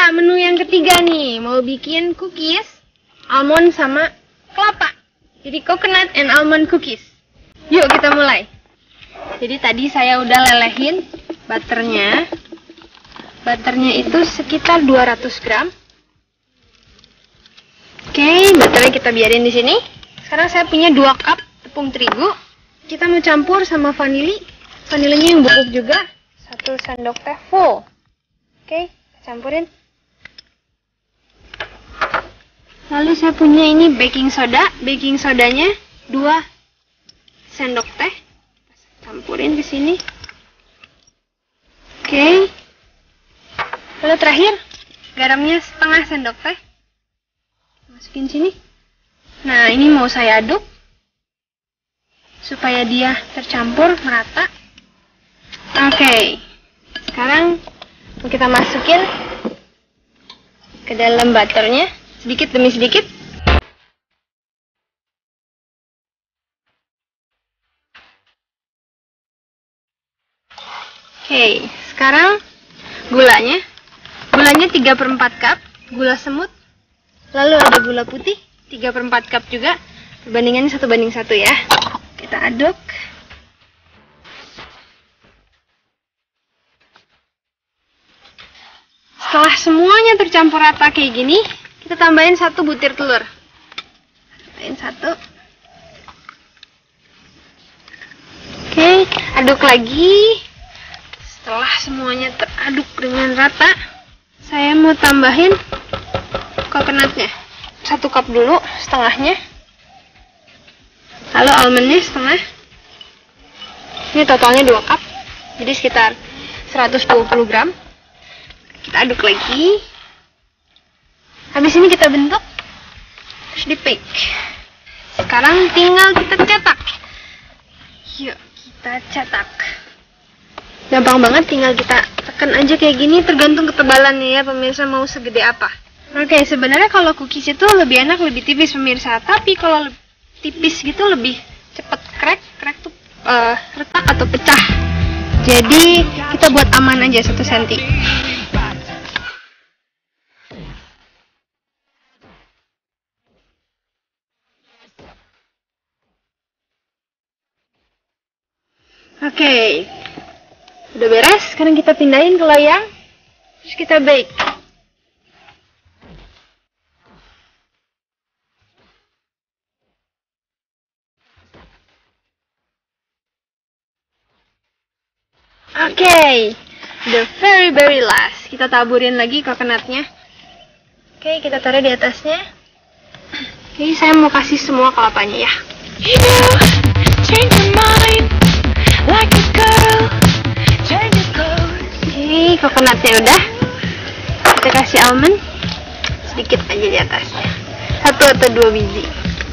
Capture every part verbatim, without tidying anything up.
Nah, menu yang ketiga nih, mau bikin cookies almond sama kelapa. Jadi coconut and almond cookies. Yuk kita mulai. Jadi tadi saya udah lelehin butternya. Butternya itu sekitar dua ratus gram. Oke, butternya kita biarin di sini. Sekarang saya punya dua cup tepung terigu. Kita mau campur sama vanili. Vanilinya yang bubuk juga. Satu sendok teh full. Oke, campurin. Lalu saya punya ini baking soda. Baking sodanya dua sendok teh. Campurin ke sini. Oke. Lalu terakhir, garamnya setengah sendok teh. Masukin sini. Nah, ini mau saya aduk supaya dia tercampur merata. Oke. Sekarang kita masukin ke dalam butternya sedikit demi sedikit. Oke, sekarang gulanya. Gulanya tiga per empat cup, gula semut. Lalu ada gula putih, tiga per empat cup juga. Perbandingannya satu banding satu ya. Kita aduk. Setelah semuanya tercampur rata kayak gini, kita tambahin satu butir telur. Tambahin satu. Oke, aduk lagi. Setelah semuanya teraduk dengan rata, saya mau tambahin coconutnya. Satu cup dulu, setengahnya. Lalu almondnya setengah. Ini totalnya dua cup. Jadi sekitar seratus dua puluh gram. Kita aduk lagi. Habis ini kita bentuk. Terus di bake. Sekarang tinggal kita cetak. Yuk, kita cetak. Gampang banget, tinggal kita tekan aja kayak gini, tergantung ketebalannya ya pemirsa mau segede apa. Oke, sebenarnya kalau cookies itu lebih enak lebih tipis pemirsa, tapi kalau tipis gitu lebih cepet crack, crack tuh uh, retak atau pecah. Jadi kita buat aman aja satu senti. Oke. Udah beres, sekarang kita pindahin ke loyang. Terus kita bake. Oke, okay. The very very last. Kita taburin lagi coconutnya. Oke, okay, kita taruh di atasnya. Oke, okay, saya mau kasih semua kelapanya ya. You change your mind like a girl. Oke, coconutnya udah. Kita kasih almond sedikit aja di atasnya. Satu atau dua biji.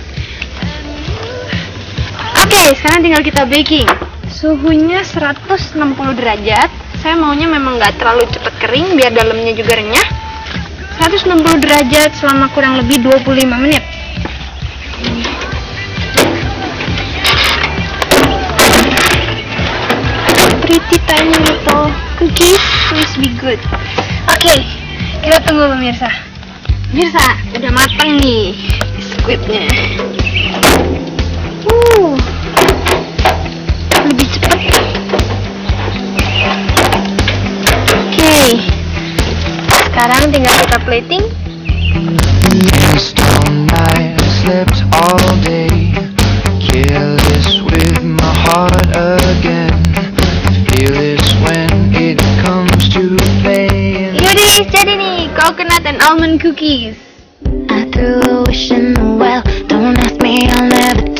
Oke, sekarang tinggal kita baking. Suhunya seratus enam puluh derajat. Saya maunya memang nggak terlalu cepat kering biar dalamnya juga renyah. seratus enam puluh derajat selama kurang lebih dua puluh lima menit. Pretty tiny little cookies, please be good. Oke, okay, kita tunggu pemirsa. Pemirsa, udah matang nih biskuitnya. Uh, lebih cepat. Oke, okay. Sekarang tinggal kita plating. Jadi nih, coconut and almond cookies. I threw a wish in the well. Don't ask me, I'll never